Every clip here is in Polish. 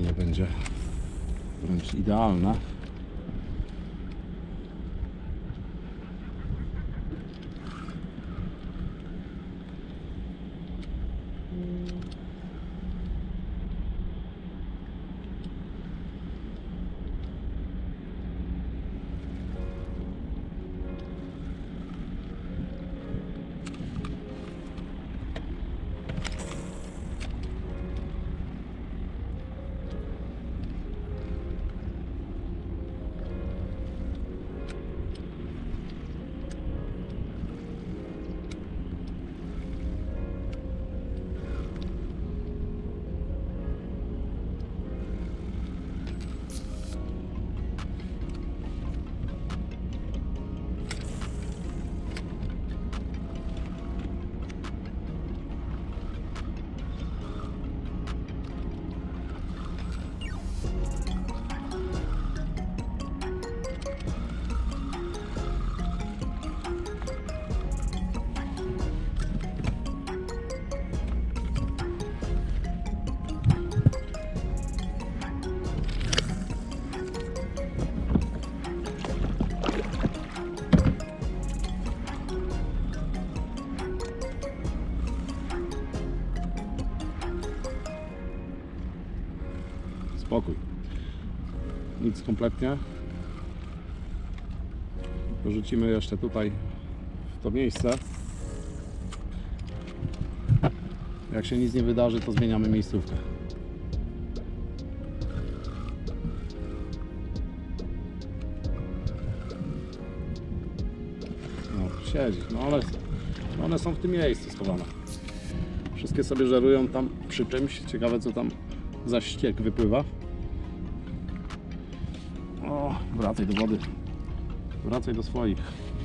mnie będzie wręcz idealna. Spokój. Nic kompletnie. Porzucimy jeszcze tutaj w to miejsce. Jak się nic nie wydarzy, to zmieniamy miejscówkę. No, siedzi. No ale one są w tym miejscu schowane. Wszystkie sobie żerują tam przy czymś. Ciekawe, co tam za ściek wypływa. O, wracaj do wody. Wracaj do swoich.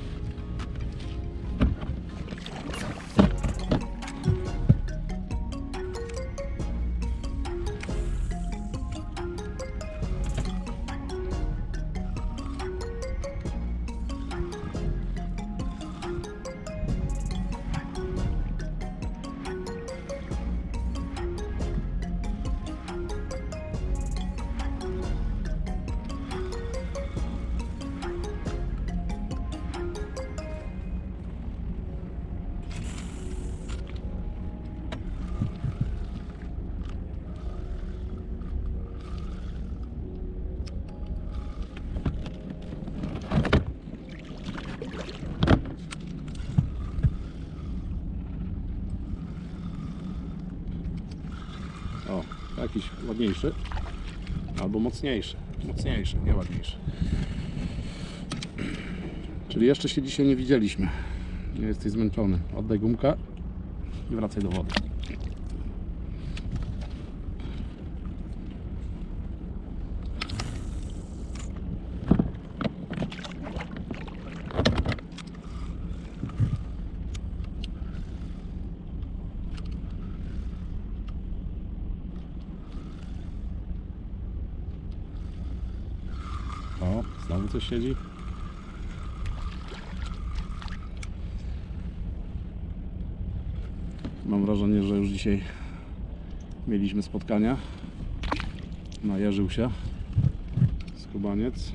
O, jakiś ładniejszy albo mocniejszy. Mocniejszy, nie ładniejszy. Czyli jeszcze się dzisiaj nie widzieliśmy. Nie jesteś zmęczony. Oddaj gumkę i wracaj do wody. O, znowu coś siedzi. Mam wrażenie, że już dzisiaj mieliśmy spotkania. Najeżył się skubaniec.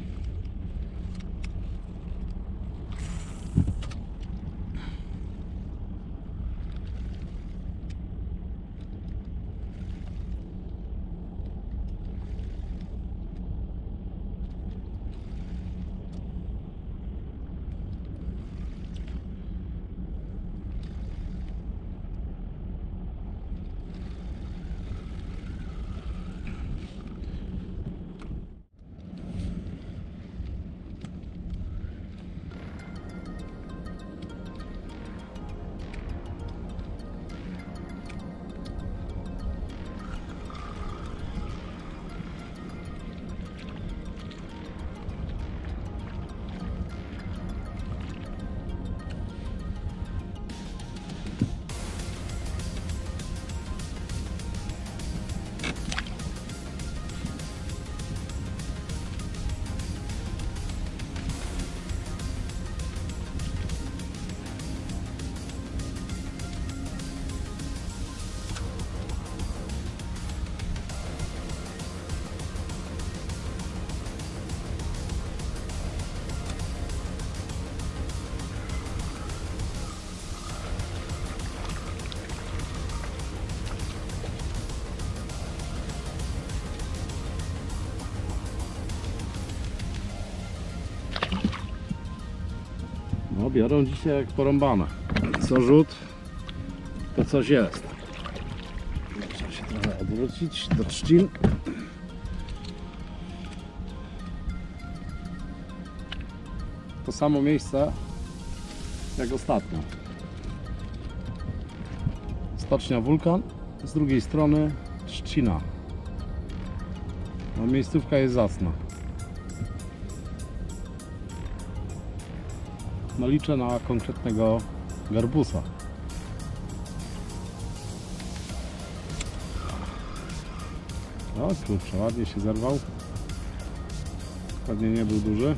No biorą dzisiaj jak porąbane. Co rzut, to coś jest. Trzeba się trochę odwrócić do trzcin. To samo miejsce jak ostatnio. Stocznia Wulkan, z drugiej strony trzcina. No, miejscówka jest zacna. No liczę na konkretnego garbusa. O kurczę, ładnie się zerwał. Pewnie nie był duży.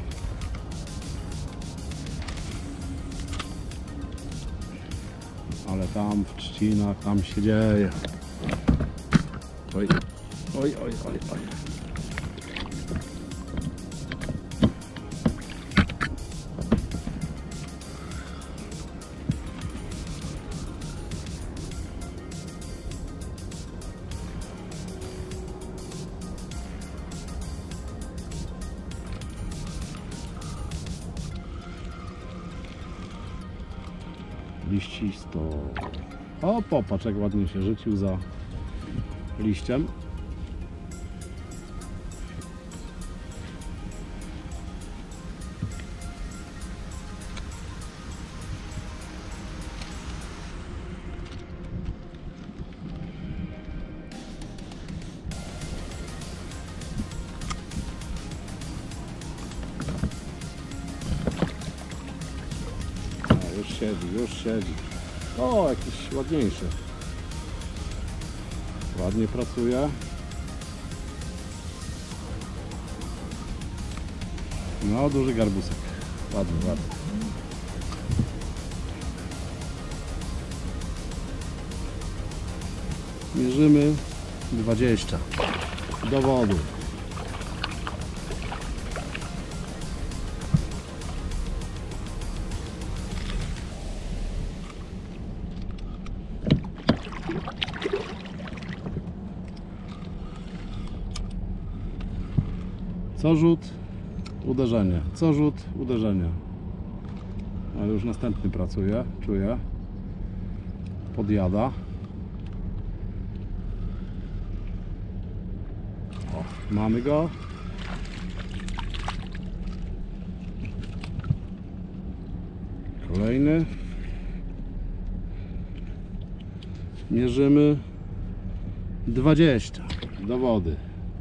Ale tam w trzcinach, tam się dzieje. Oj, oj, oj, oj, oj. Liścisto. O, popatrz jak ładnie się rzucił za liściem. Już siedzi. O, jakiś ładniejszy. Ładnie pracuje. No, duży garbusek. Ładny, ładny. Mierzymy 20 do wody. Co rzut, uderzenie. Co rzut, uderzenie. A już następny pracuje, czuję. Podjada. O, mamy go. Kolejny. Mierzymy 20 do wody.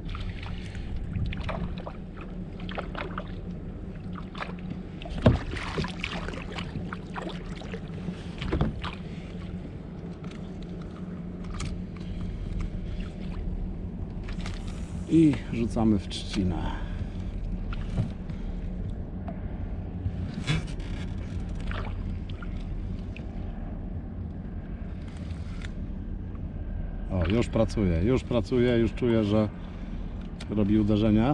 I rzucamy w trzcinę. O, już pracuje, już czuję, że robi uderzenia.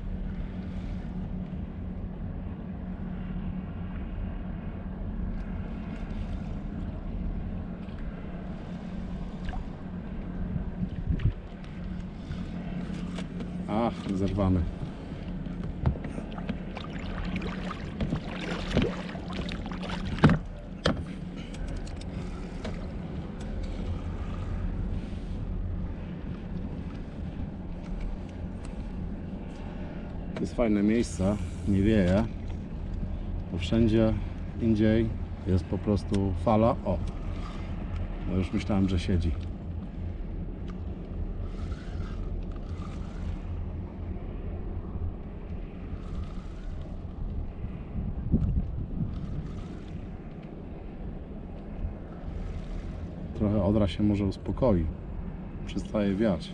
Ach, zerwany. To jest fajne miejsce, nie wieje, bo wszędzie indziej jest po prostu fala. O, no już myślałem, że siedzi. Trochę Odra się może uspokoi. Przestaje wiać.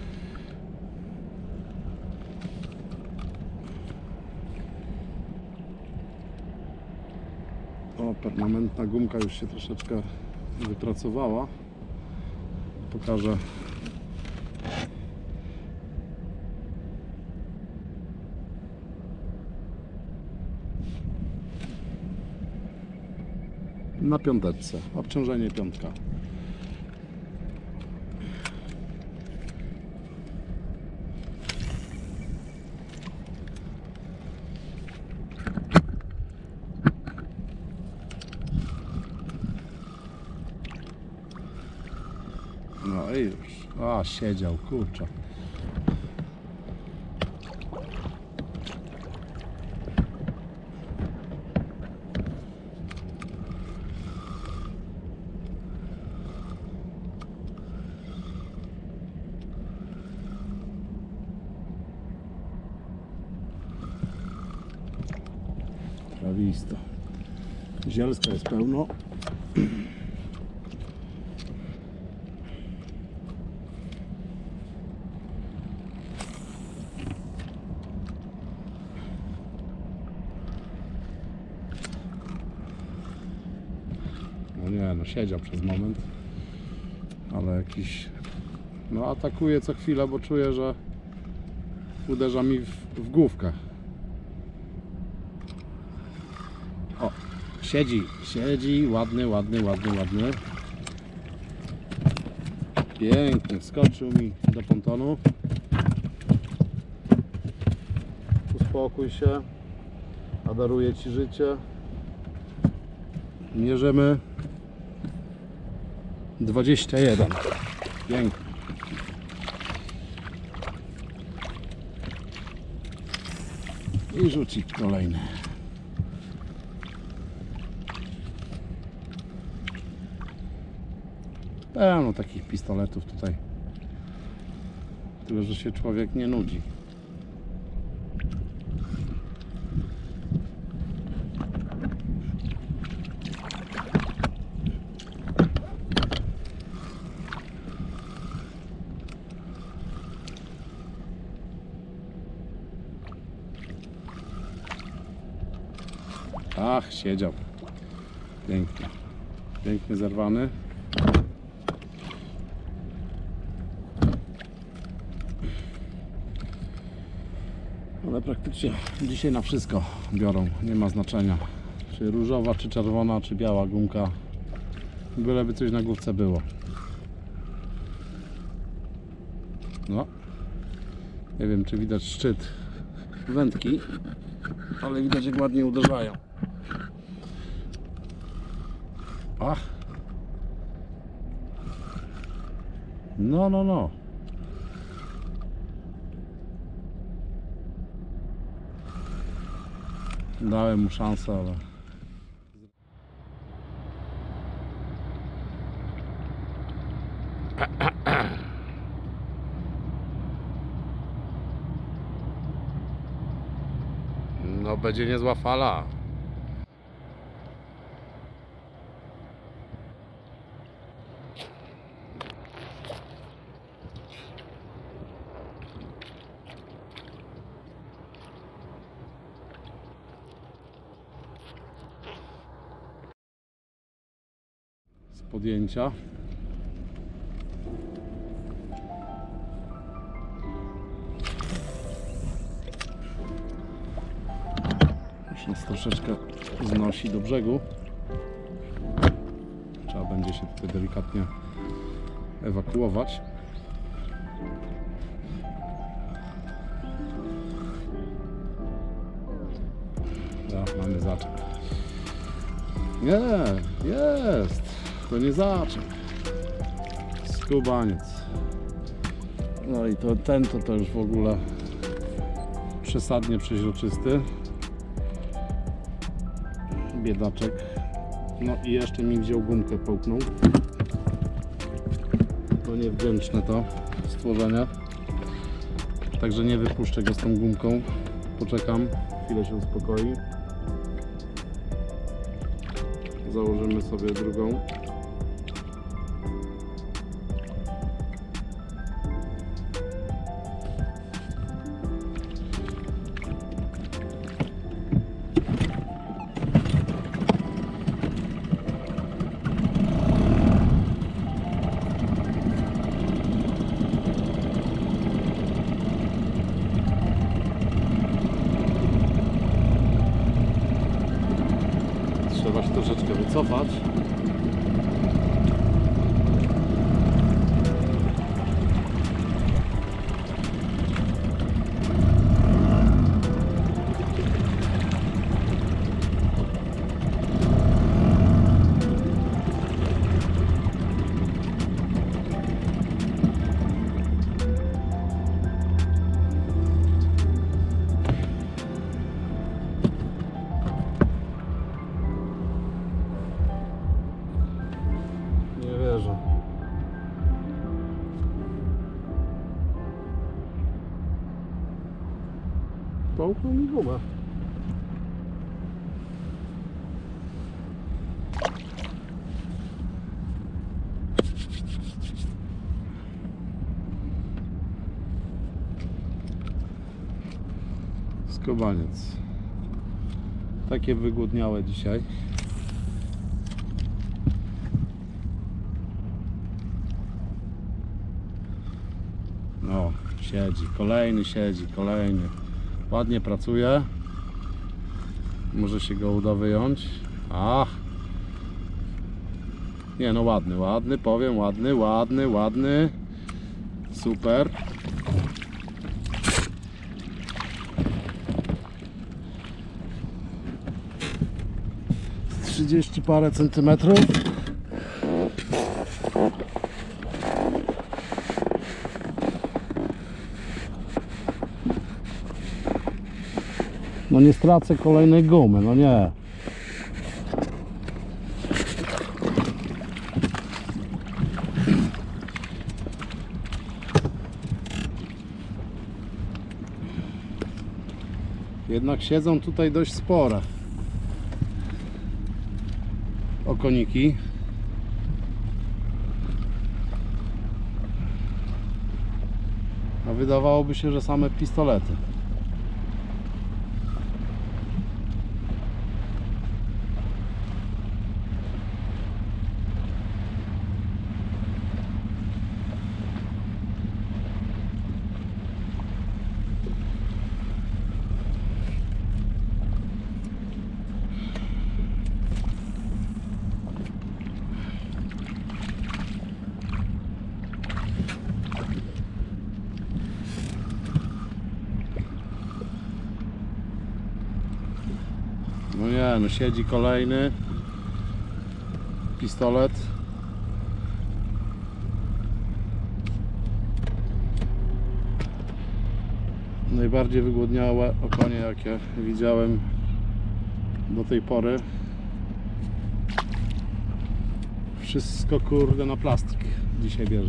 O, permanentna gumka już się troszeczkę wypracowała. Pokażę. Na piąteczce. Obciążenie piątka. A, siedział, kurczę. Trawisto. Zielska jest pełno. No nie, no siedział przez moment, ale jakiś, no atakuje co chwilę, bo czuję, że uderza mi w główkę. O, siedzi, ładny. Pięknie, wskoczył mi do pontonu. Uspokój się, a daruję Ci życie. Mierzymy 21. Pięknie. I rzucić kolejny. Pełno takich pistoletów tutaj. Tyle, że się człowiek nie nudzi. Ach, siedział. Pięknie. Pięknie zerwany. Ale praktycznie dzisiaj na wszystko biorą. Nie ma znaczenia. Czy różowa, czy czerwona, czy biała gumka. Byleby coś na główce było. No. Nie wiem, czy widać szczyt wędki, ale widać, jak ładnie uderzają. Ach. No. Dałem mu szansę, ale... No, będzie niezła fala. Z podjęcia. Już nas troszeczkę znosi do brzegu. Trzeba będzie się tutaj delikatnie ewakuować. Mamy zaczep. Nie, jest. To nie zaczep. Skubaniec. No i to już w ogóle przesadnie przeźroczysty. Biedaczek. No i jeszcze mi wziął gumkę, połknął. To niewdzięczne to stworzenie. Także nie wypuszczę go z tą gumką. Poczekam, chwilę się uspokoi. Założymy sobie drugą. Trzeba się troszeczkę wycofać. Połknął mi gumę. Skubaniec. Takie wygłodniałe dzisiaj. No, siedzi, kolejny. Ładnie pracuje. Może się go uda wyjąć. Ach. Nie no, ładny, powiem, ładny. Super. 30 parę centymetrów. No nie stracę kolejnej gumy, no nie. Jednak siedzą tutaj dość spore okoniki. A wydawałoby się, że same pistolety. No nie, no siedzi kolejny pistolet. Najbardziej wygłodniałe okonie, jakie widziałem do tej pory. Wszystko kurde na plastik dzisiaj bierze.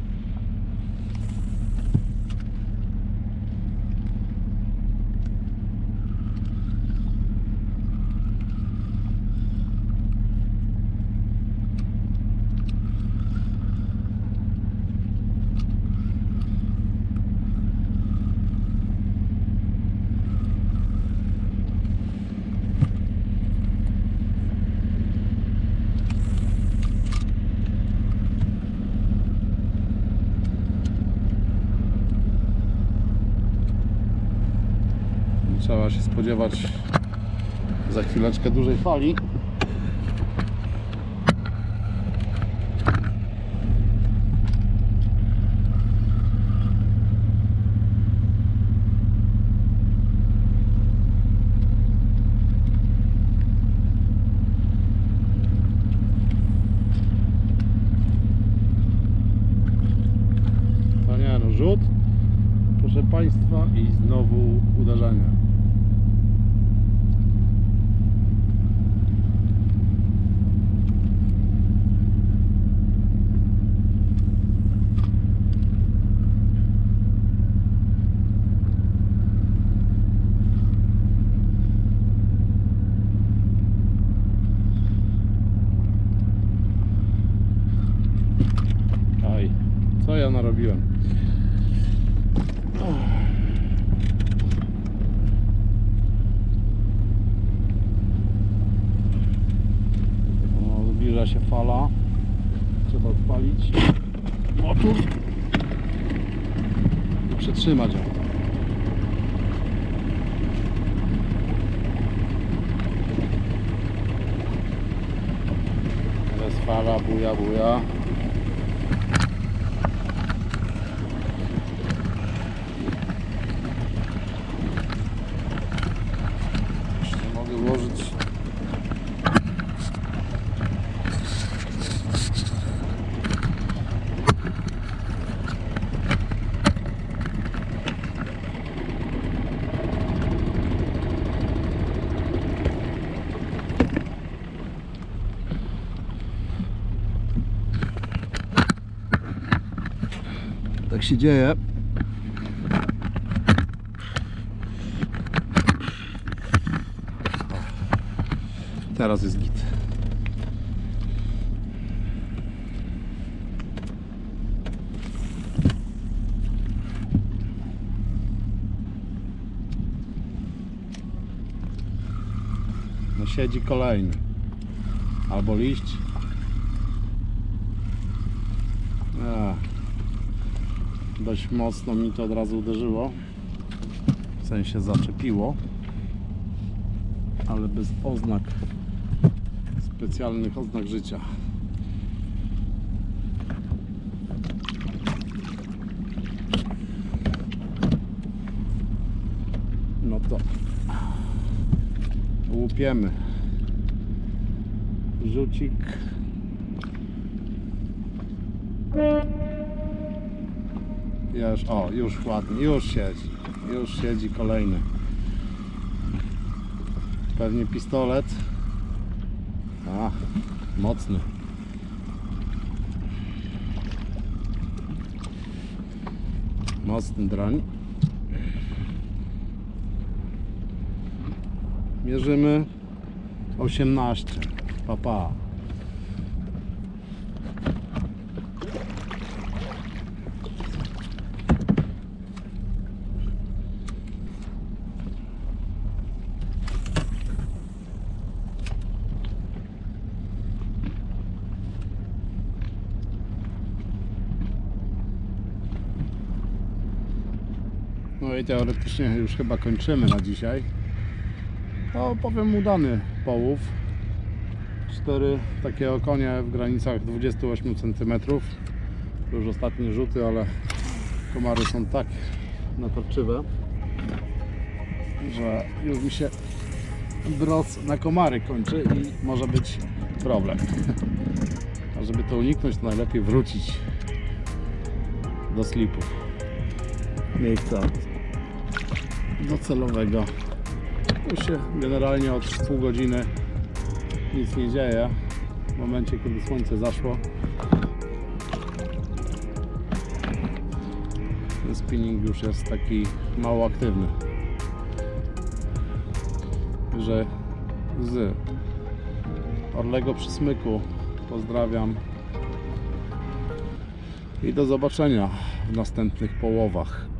Trzeba się spodziewać za chwileczkę dużej fali. To nie no, rzut, proszę Państwa, i znowu uderzenie. Co ja narobiłem? O, zbliża się fala. Trzeba odpalić motor i przetrzymać ją. Jest fala, buja. Ułożyć tak się dzieje. Teraz jest git. No siedzi kolejny. Albo liść. Dość mocno mi to od razu uderzyło. W sensie zaczepiło. Ale bez oznak, specjalnych oznak życia. No to łupiemy. Rzucik. Już ładnie, już siedzi kolejny. Pewnie pistolet. Mocny. Mocny drań. Mierzymy 18. Pa. No i teoretycznie już chyba kończymy na dzisiaj. No powiem, udany połów. 4 takie okonie w granicach 28 cm. Już ostatnie rzuty, ale komary są tak natarczywe, że już mi się broc na komary kończy i może być problem. A żeby to uniknąć, to najlepiej wrócić do slipu. Miejsca docelowego. Już się generalnie od pół godziny nic nie dzieje. W momencie, kiedy słońce zaszło, ten spinning już jest taki mało aktywny. Że z Orlego Przysmyku pozdrawiam i do zobaczenia w następnych połowach.